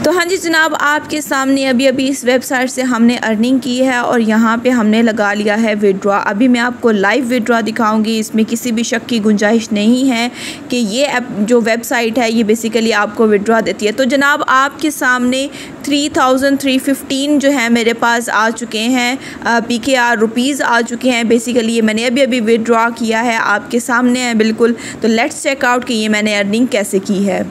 तो हाँ जी जनाब, आपके सामने अभी इस वेबसाइट से हमने अर्निंग की है और यहाँ पे हमने लगा लिया है विड्रॉ। अभी मैं आपको लाइव विड्रॉ दिखाऊंगी, इसमें किसी भी शक की गुंजाइश नहीं है कि ये ऐप जो वेबसाइट है ये बेसिकली आपको विड्रॉ देती है। तो जनाब आपके सामने 3315 जो है मेरे पास आ चुके हैं PKR रुपीज़ आ चुके हैं। बेसिकली ये मैंने अभी विड्रॉ किया है, आपके सामने है बिल्कुल। तो लेट्स चेक आउट कि ये मैंने अर्निंग कैसे की है।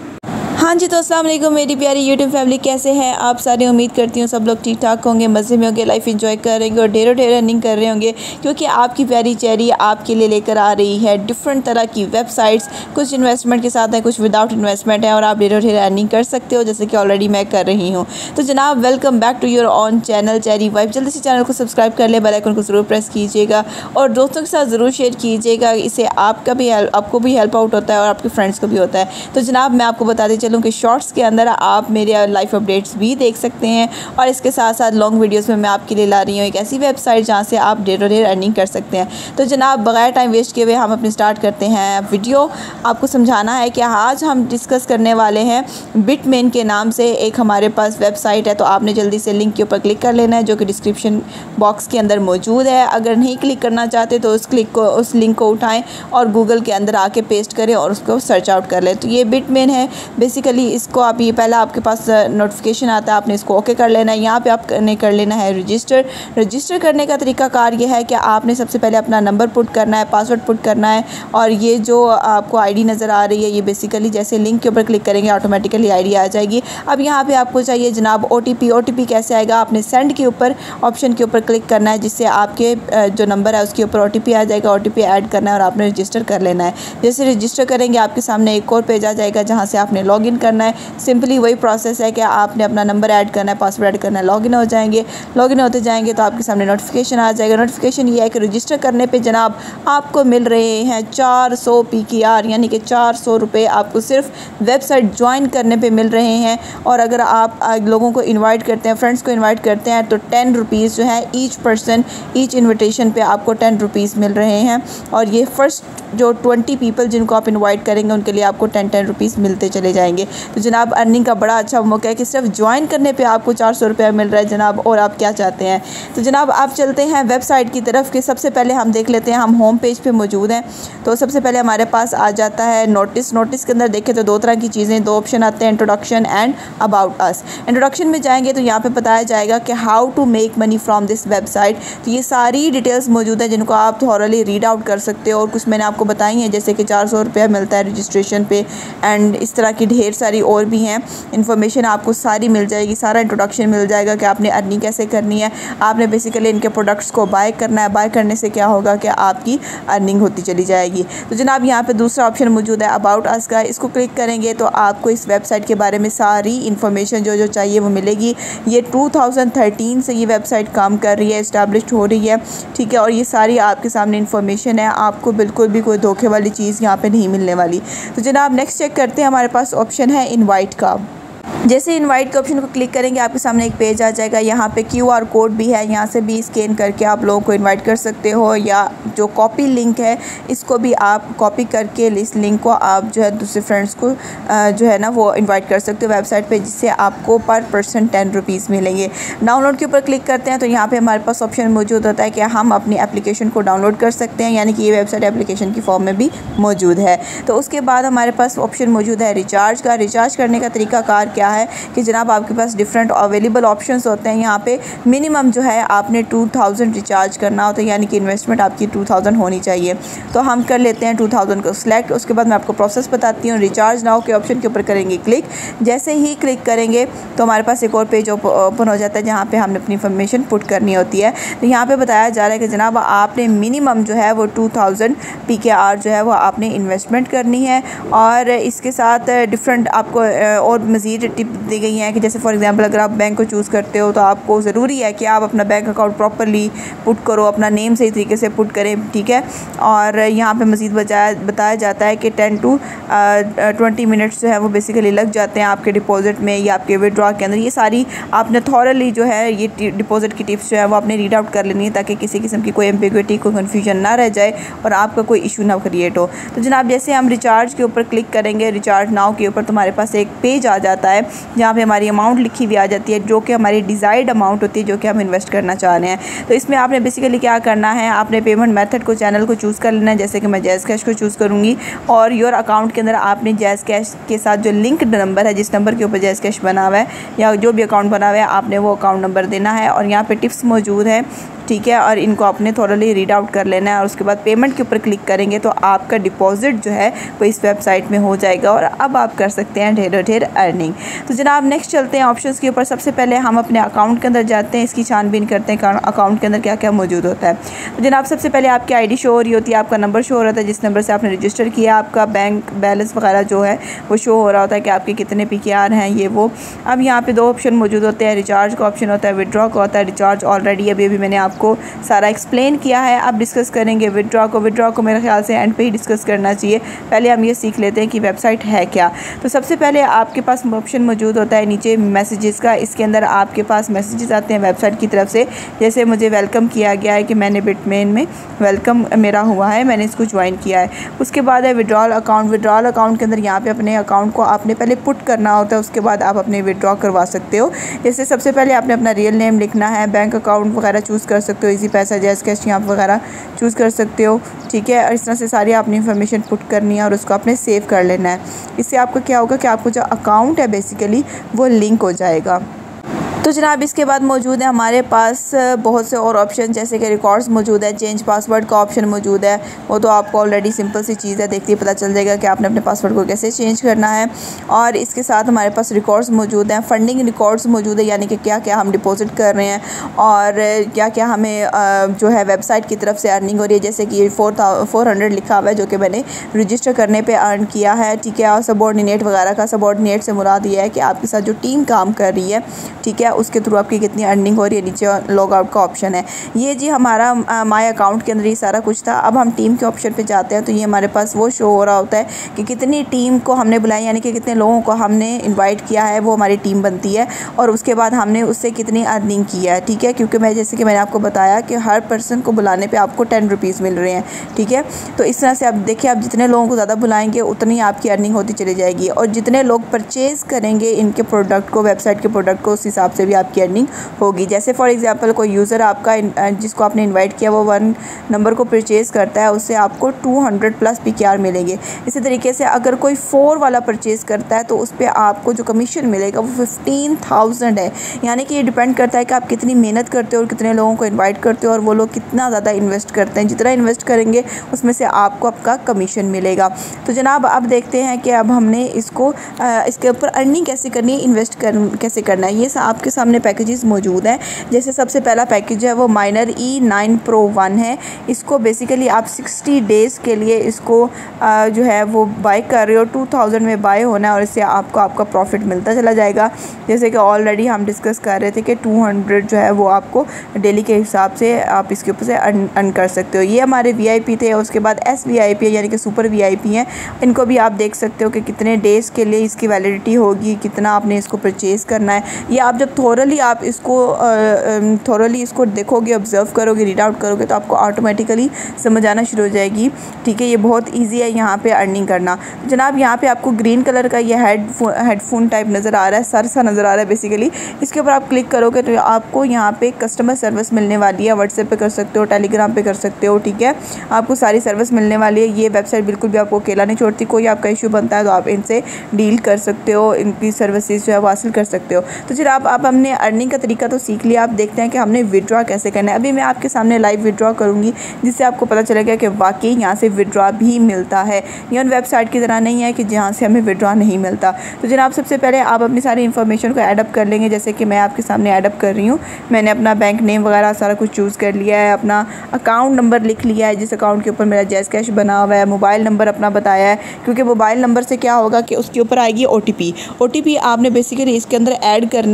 हाँ जी, तो अस्सलाम वालेकुम मेरी प्यारी यूट्यूब फैमिली, कैसे हैं आप सारे। उम्मीद करती हूँ सब लोग ठीक ठाक होंगे, मज़े में होंगे, लाइफ एंजॉय करेंगे और ढेरों अर्निंग कर रहे होंगे, क्योंकि आपकी प्यारी चेरी आपके लिए लेकर आ रही है डिफरेंट तरह की वेबसाइट्स। कुछ इन्वेस्टमेंट के साथ है, कुछ विदाउट इन्वेस्टमेंट है और आप ढेरों अर्निंग कर सकते हो, जैसे कि ऑलरेडी मैं कर रही हूँ। तो जनाब welcome back to your own channel cherry wife. जल्दी से चैनल को सब्सक्राइब कर ले, बेल आइकन को ज़रूर प्रेस कीजिएगा और दोस्तों के साथ ज़रूर शेयर कीजिएगा। इससे आपको भी हेल्प आउट होता है और आपके फ्रेंड्स को भी होता है। तो जनाब मैं आपको बताते चलूँ कि शॉर्ट्स के अंदर आप मेरे लाइफ अपडेट्स भी देख सकते हैं और इसके साथ साथ लॉन्ग वीडियोस में मैं आपके लिए ला रही हूँ एक ऐसी वेबसाइट जहाँ से आप ढेर अर्निंग कर सकते हैं। तो जनाब बगैर टाइम वेस्ट किए हुए हम अपने स्टार्ट करते हैं वीडियो। आपको समझाना है कि आज हम डिस्कस करने वाले हैं बिटमेन के नाम से एक हमारे पास वेबसाइट है। तो आपने जल्दी से लिंक के ऊपर क्लिक कर लेना है जो कि डिस्क्रिप्शन बॉक्स के अंदर मौजूद है। अगर नहीं क्लिक करना चाहते तो उस लिंक को उठाएँ और गूगल के अंदर आके पेस्ट करें और उसको सर्च आउट कर लें। तो ये बिटमेन है। बेसिकली इसको आप ये पहला आपके पास नोटिफिकेशन आता है, आपने इसको ओके कर लेना है। यहाँ पे आपने कर लेना है रजिस्टर करने का तरीका कार ये है कि आपने सबसे पहले अपना नंबर पुट करना है, पासवर्ड पुट करना है और ये जो आपको आईडी नज़र आ रही है ये बेसिकली जैसे लिंक के ऊपर क्लिक करेंगे ऑटोमेटिकली आईडी आ जाएगी। अब यहाँ पे आपको चाहिए जनाब OTP कैसे आएगा, आपने सेंड के ऊपर ऑप्शन के ऊपर क्लिक करना है जिससे आपके जो नंबर है उसके ऊपर OTP आ जाएगा। OTP ऐड करना है और आपने रजिस्टर कर लेना है। जैसे रजिस्टर करेंगे आपके सामने एक और पेज आ जाएगा जहाँ से आपने लॉगिन करना है। सिंपली वही प्रोसेस है कि आपने अपना नंबर ऐड करना है, पासवर्ड ऐड करना है, लॉगिन हो जाएंगे। लॉगिन होते जाएंगे तो आपके सामने नोटिफिकेशन आ जाएगा। नोटिफिकेशन ये है कि रजिस्टर करने पे जनाब आपको मिल रहे हैं 400 PKR, यानी कि 400 रुपये आपको सिर्फ वेबसाइट ज्वाइन करने पे मिल रहे हैं। और अगर आप लोगों को इन्वाइट करते हैं, फ्रेंड्स को इन्वाइट करते हैं तो 10 रुपीज़ जो है ईच पर्सन, ईच इन्विटेशन पे आपको 10 रुपीज़ मिल रहे हैं। और ये फर्स्ट जो 20 पीपल जिनको आप इन्वाइट करेंगे उनके लिए आपको 10 रुपीज़ मिलते चले जाएंगे। तो जनाब अर्निंग का बड़ा अच्छा मौका है कि सिर्फ ज्वाइन करने पे आपको 400 रुपये मिल रहा है जनाब। और आप क्या चाहते हैं। तो जनाब आप चलते हैं वेबसाइट की तरफ कि सबसे पहले हम देख लेते हैं, हम होम पेज पे मौजूद हैं। तो सबसे पहले हमारे पास आ जाता है नोटिस के अंदर देखें तो दो तरह की चीज़ें, दो ऑप्शन आते हैं, introduction and about us. Introduction में जाएंगे तो यहाँ पे बताया जाएगा कि how to make money from this website. तो ये सारी डिटेल्स मौजूद है जिनको आप थॉरली रीड आउट कर सकते हो और कुछ मैंने आपको बताई हैं जैसे कि 400 रुपया मिलता है रजिस्ट्रेशन पे एंड इस तरह की ढेर सारी और भी हैं। इन्फॉर्मेशन आपको सारी मिल जाएगी, सारा इंट्रोडक्शन मिल जाएगा कि आपने अर्निंग कैसे करनी है। आपने बेसिकली इनके प्रोडक्ट्स को बाय करना है, बाय करने से क्या होगा कि आपकी अर्निंग होती चली जाएगी। तो जनाब यहाँ पे दूसरा ऑप्शन मौजूद है अबाउट अस का, इसको क्लिक करेंगे तो आपको इस वेबसाइट के बारे में सारी इन्फॉर्मेशन जो चाहिए वो मिलेगी। ये 2013 से ये वेबसाइट काम कर रही है, इस्टेब्लिश्ड हो रही है, ठीक है। और ये सारी आपके सामने इन्फॉर्मेशन है, आपको बिल्कुल भी कोई धोखे वाली चीज़ यहाँ पे नहीं मिलने वाली। तो जनाब नेक्स्ट चेक करते हैं, हमारे पास ऑप्शन है इनवाइट का। जैसे इनवाइट के ऑप्शन को क्लिक करेंगे आपके सामने एक पेज आ जाएगा। यहाँ पे QR कोड भी है, यहाँ से भी स्कैन करके आप लोगों को इनवाइट कर सकते हो, या जो कॉपी लिंक है इसको भी आप कॉपी करके इस लिंक को आप जो है दूसरे फ्रेंड्स को जो है ना वो इनवाइट कर सकते हो वेबसाइट पे, जिससे आपको पर पर्सन 10 रुपीज़ मिलेंगे। डाउनलोड के ऊपर क्लिक करते हैं तो यहाँ पर हमारे पास ऑप्शन मौजूद होता है कि हम अपनी एप्लीकेशन को डाउनलोड कर सकते हैं, यानी कि ये वेबसाइट एप्लीकेशन की फॉर्म में भी मौजूद है। तो उसके बाद हमारे पास ऑप्शन मौजूद है रिचार्ज का। रिचार्ज करने का तरीकाकार क्या है कि जनाब आपके पास डिफरेंट अवेलेबल ऑप्शंस होते हैं। यहाँ पे मिनिमम जो है आपने 2000 रिचार्ज करना होता है, यानी कि इन्वेस्टमेंट आपकी 2000 होनी चाहिए। तो हम कर लेते हैं 2000 को सिलेक्ट। उसके बाद मैं आपको प्रोसेस बताती हूँ। रिचार्ज नाउ के ऑप्शन के ऊपर करेंगे क्लिक। जैसे ही क्लिक करेंगे तो हमारे पास एक और पेज ओपन हो जाता है जहाँ पे हमने अपनी इन्फॉर्मेशन पुट करनी होती है। तो यहाँ पे बताया जा रहा है कि जनाब आपने मिनिमम जो है वो 2000 PKR जो है वो आपने इन्वेस्टमेंट करनी है। और इसके साथ डिफरेंट आपको और मज़ीद टिप दी गई हैं कि जैसे फॉर एग्जांपल अगर आप बैंक को चूज़ करते हो तो आपको ज़रूरी है कि आप अपना बैंक अकाउंट प्रॉपरली पुट करो, अपना नेम सही तरीके से पुट करें, ठीक है। और यहाँ पे मज़ीद बताया जाता है कि 10 to 20 मिनट्स जो है वो बेसिकली लग जाते हैं आपके डिपॉजिट में या आपके विड्रॉ के अंदर। ये सारी आपने थॉरली जो है ये डिपॉजिट की टिप्स जो है वो आपने रीड आउट कर लेनी है ताकि किसी किस्म की कोई एम्बिग्विटी, कोई कन्फ्यूजन ना रह जाए और आपका कोई इशू ना क्रिएट हो। तो जनाब जैसे हम रिचार्ज के ऊपर क्लिक करेंगे, रिचार्ज नाउ के ऊपर, तो हमारे पास एक पेज आ जाता है जहाँ पे हमारी अमाउंट लिखी हुई आ जाती है, जो कि हमारी डिज़ायर्ड अमाउंट होती है जो कि हम इन्वेस्ट करना चाह रहे हैं। तो इसमें आपने बेसिकली क्या करना है, आपने पेमेंट मेथड को, चैनल को चूज़ कर लेना है। जैसे कि मैं जैज़ कैश को चूज़ करूँगी और योर अकाउंट के अंदर आपने जैज़ कैश के साथ जो लिंक्ड नंबर है, जिस नंबर के ऊपर जैज़ कैश बना हुआ है या जो भी अकाउंट बना हुआ है, आपने वो अकाउंट नंबर देना है। और यहाँ पे टिप्स मौजूद है, ठीक है, और इनको आपने थोड़ली रीड आउट कर लेना है और उसके बाद पेमेंट के ऊपर क्लिक करेंगे तो आपका डिपॉजिट जो है वो इस वेबसाइट में हो जाएगा और अब आप कर सकते हैं ढेरों ढेर अर्निंग। तो जनाब नेक्स्ट चलते हैं ऑप्शंस के ऊपर। सबसे पहले हम अपने अकाउंट के अंदर जाते हैं, इसकी छानबीन करते हैं अकाउंट के अंदर क्या क्या मौजूद होता है। तो जनाब सबसे पहले आपकी ID शो हो रही होती है, आपका नंबर शो हो रहा था जिस नंबर से आपने रजिस्टर किया, आपका बैंक बैलेंस वगैरह जो है वो शो हो रहा होता है कि आपके कितने PKR हैं ये वो। अब यहाँ पे 2 ऑप्शन मौजूद होते हैं, रिचार्ज का ऑप्शन होता है, विड्रॉ का होता है। रिचार्ज ऑलरेडी अभी मैंने आपको सारा एक्सप्लेन किया है, अब डिस्कस करेंगे विड्रॉ को मेरे ख्याल से एंड पे ही डिस्कस करना चाहिए। पहले हम ये सीख लेते हैं कि वेबसाइट है क्या। तो सबसे पहले आपके पास ऑप्शन मौजूद होता है नीचे मैसेजेस का, इसके अंदर आपके पास मैसेजेस आते हैं वेबसाइट की तरफ से। जैसे मुझे वेलकम किया गया है कि मैंने बिटमेन में वेलकम मेरा हुआ है, मैंने इसको ज्वाइन किया है। उसके बाद है विड्रॉल अकाउंट के अंदर यहाँ पे अपने अकाउंट को आपने पहले पुट करना होता है, उसके बाद आप अपने विड्रॉ करवा सकते हो। जैसे सबसे पहले आपने अपना रियल नेम लिखना है, बैंक अकाउंट वगैरह चूज़ कर सकते हो, इजी पैसा, जैज़ कैश यहाँ वगैरह चूज़ कर सकते हो, ठीक है। और इस तरह से सारी आपने इन्फॉर्मेशन पुट करनी है और उसको आपने सेव कर लेना है। इससे आपको क्या होगा कि आपको जो अकाउंट है बेसिकली वो लिंक हो जाएगा। तो जनाब इसके बाद मौजूद है हमारे पास बहुत से और ऑप्शन, जैसे कि रिकॉर्ड्स मौजूद है, चेंज पासवर्ड का ऑप्शन मौजूद है। वो तो आपको ऑलरेडी सिंपल सी चीज़ है, देखते ही पता चल जाएगा कि आपने अपने पासवर्ड को कैसे चेंज करना है। और इसके साथ हमारे पास रिकॉर्ड्स मौजूद हैं, फंडिंग रिकॉर्ड्स मौजूद है, यानी कि क्या क्या हम डिपॉजिट कर रहे हैं और क्या क्या हमें जो है वेबसाइट की तरफ से अर्निंग हो रही है। जैसे कि 400 लिखा हुआ है जो कि मैंने रजिस्टर करने पर अर्न किया है, ठीक है। और सबॉर्डिनेट वगैरह का, सबॉर्डिनेट से मुराद ये है कि आपके साथ जो टीम काम कर रही है, ठीक है, उसके थ्रू आपकी कितनी अर्निंग हो रही है। नीचे लॉग आउट का ऑप्शन है। ये जी हमारा माय अकाउंट के अंदर ये सारा कुछ था। अब हम टीम के ऑप्शन पे जाते हैं तो ये हमारे पास वो शो हो रहा होता है कि कितनी टीम को हमने बुलाई, यानी कि कितने लोगों को हमने इनवाइट किया है, वो हमारी टीम बनती है। और उसके बाद हमने उससे कितनी अर्निंग की है, ठीक है, क्योंकि जैसे कि मैंने आपको बताया कि हर पर्सन को बुलाने पर आपको 10 रुपीज़ मिल रहे हैं, ठीक है। तो इस तरह से आप देखिए, आप जितने लोगों को ज़्यादा बुलाएंगे उतनी आपकी अर्निंग होती चली जाएगी और जितने लोग परचेज़ करेंगे इनके प्रोडक्ट को, वेबसाइट के प्रोडक्ट को, उस हिसाब से भी आपकी अर्निंग होगी। जैसे फॉर एग्जांपल कोई यूज़र आपका जिसको आपने इनवाइट किया वो 1 नंबर को परचेज़ करता है, उससे आपको 200+ PKR मिलेंगे। इसी तरीके से अगर कोई 4 वाला परचेज़ करता है तो उस पर आपको जो कमीशन मिलेगा वो 15,000 है। यानी कि ये डिपेंड करता है कि आप कितनी मेहनत करते हो और कितने लोगों को इन्वाइट करते हो और वो लोग कितना ज़्यादा इन्वेस्ट करते हैं। जितना इन्वेस्ट करेंगे उसमें से आपको आपका कमीशन मिलेगा। तो जनाब अब देखते हैं कि अब हमने इसके ऊपर अर्निंग कैसे करनी है, इन्वेस्ट कैसे करना है। ये आपके सामने पैकेजेस मौजूद है। जैसे सबसे पहला पैकेज है वो माइनर E9 Pro 1 है। इसको बेसिकली आप 60 डेज़ के लिए इसको जो है वो बाय कर रहे हो, 2000 में बाय होना है और इससे आपको आपका प्रॉफिट मिलता चला जाएगा। जैसे कि ऑलरेडी हम डिस्कस कर रहे थे कि 200 जो है वो आपको डेली के हिसाब से आप इसके ऊपर से अर्न कर सकते हो। ये हमारे VIP थे। उसके बाद SVIP यानी कि सुपर VIP हैं, इनको भी आप देख सकते हो कि कितने डेज़ के लिए इसकी वैलिडिटी होगी, कितना आपने इसको परचेज़ करना है। ये आप जब थोरली आप इसको देखोगे, ऑब्ज़र्व करोगे, रीड आउट करोगे तो आपको ऑटोमेटिकली समझ आना शुरू हो जाएगी, ठीक है। ये बहुत ईजी है यहाँ पे अर्निंग करना। जनाब यहाँ पे आपको ग्रीन कलर का ये हेडफोन टाइप नज़र आ रहा है, सर सा नज़र आ रहा है बेसिकली। इसके ऊपर आप क्लिक करोगे तो आपको यहाँ पे कस्टमर सर्विस मिलने वाली है। व्हाट्सएप पे कर सकते हो, टेलीग्राम पे कर सकते हो, ठीक है। आपको सारी सर्विस मिलने वाली है। ये वेबसाइट बिल्कुल भी आपको अकेला नहीं छोड़ती, कोई आपका इशू बनता है तो आप इनसे डील कर सकते हो, इनकी सर्विसेज जो है वो हासिल कर सकते हो। तो जनाब आप हमने अर्निंग का तरीका तो सीख लिया, आप देखते हैं कि हमने विड्रॉ कैसे करना है। अभी मैं आपके सामने लाइव विड्रॉ करूँगी जिससे आपको पता चलेगा कि वाकई यहाँ से विड्रॉ भी मिलता है। ये उन वेबसाइट की तरह नहीं है कि जहाँ से हमें विड्रॉ नहीं मिलता। तो जनाब सबसे पहले आप अपनी सारी इन्फॉर्मेशन को ऐड अप कर लेंगे, जैसे कि मैं आपके सामने ऐड अप कर रही हूँ। मैंने अपना बैंक नेम वगैरह सारा कुछ चूज़ कर लिया है, अपना अकाउंट नंबर लिख लिया है जिस अकाउंट के ऊपर मेरा जैज़ कैश बना हुआ है, मोबाइल नंबर अपना बताया है, क्योंकि मोबाइल नंबर से क्या होगा कि उसके ऊपर आएगी OTP आपने बेसिकली इसके अंदर ऐड करनी है।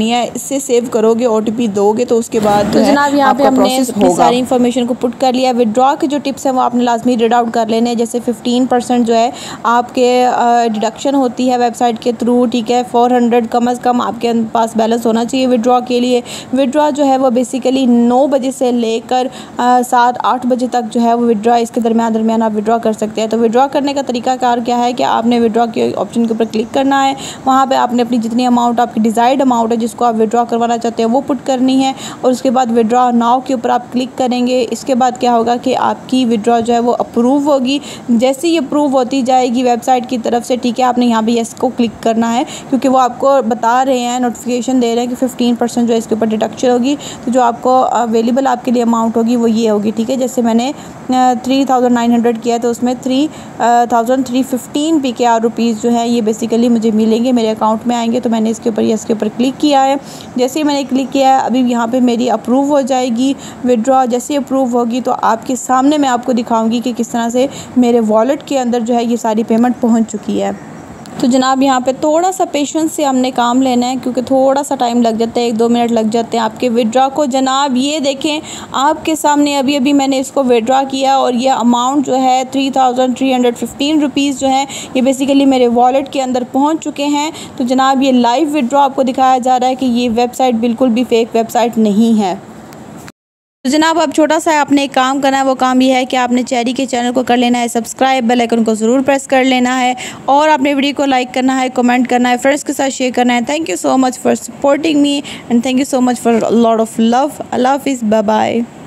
जैसे सेव करोगे OTP दोगे तो उसके बाद तो जनाब यहाँ पे हमने अपनी सारी इन्फॉर्मेशन को पुट कर लिया। विड्रॉ के जो टिप्स हैं वो आपने लाजमी रीड आउट कर लेने हैं। जैसे 15% जो है आपके डिडक्शन होती है वेबसाइट के थ्रू, ठीक है। 400 कम अज़ कम आपके पास बैलेंस होना चाहिए विड्रॉ के लिए। विड्रॉ जो है वो बेसिकली 9 बजे से लेकर 7-8 बजे तक जो है वो विड्रॉ, इसके दरमियान आप विड्रॉ कर सकते हैं। तो विड्रॉ करने का तरीकाकार क्या है कि आपने विड्रॉ के ऑप्शन के ऊपर क्लिक करना है। वहाँ पे आपने अपनी जितनी अमाउंट, आपकी डिज़ायर्ड अमाउंट है जिसको आप विड्रॉ करवाना चाहते हैं वो पुट करनी है, और उसके बाद विड्रॉ नाउ के ऊपर आप क्लिक करेंगे। इसके बाद क्या होगा कि आपकी विड्रॉ जो है वो अप्रूव होगी। जैसे ही अप्रूव होती जाएगी वेबसाइट की तरफ से, ठीक है, आपने यहाँ पे येस को क्लिक करना है, क्योंकि वो आपको बता रहे हैं, नोटिफिकेशन दे रहे हैं कि 15% जो है इसके ऊपर डिडक्शन होगी। तो जो आपको अवेलेबल आपके लिए अमाउंट होगी वो ये होगी, ठीक है। जैसे मैंने 3900 किया तो उसमें 3315 PKR रुपीज़ जो है ये बेसिकली मुझे मिलेंगे, मेरे अकाउंट में आएंगे। तो मैंने इसके ऊपर येस के ऊपर क्लिक किया है। जैसे ही मैंने क्लिक किया है, अभी यहाँ पे मेरी अप्रूव हो जाएगी विड्रॉ। जैसे ही अप्रूव होगी तो आपके सामने मैं आपको दिखाऊंगी कि किस तरह से मेरे वॉलेट के अंदर जो है ये सारी पेमेंट पहुँच चुकी है। तो जनाब यहाँ पे थोड़ा सा पेशेंस से हमने काम लेना है, क्योंकि थोड़ा सा टाइम लग जाता है, 1-2 मिनट लग जाते हैं आपके विड्रॉ को। जनाब ये देखें आपके सामने अभी मैंने इसको विड्रॉ किया और ये अमाउंट जो है 3315 रुपीज़ जो है ये बेसिकली मेरे वॉलेट के अंदर पहुँच चुके हैं। तो जनाब ये लाइव विड्रॉ आपको दिखाया जा रहा है कि ये वेबसाइट बिल्कुल भी फेक वेबसाइट नहीं है। तो जनाब अब छोटा सा आपने एक काम करना है, वो काम ये है कि आपने चेरी के चैनल को कर लेना है सब्सक्राइब, बेल आइकन को ज़रूर प्रेस कर लेना है, और आपने वीडियो को लाइक करना है, कमेंट करना है, फ्रेंड्स के साथ शेयर करना है। Thank you so much for supporting me and thank you so much for lot of love. अल्लाह हाफिज़, बाय बाय।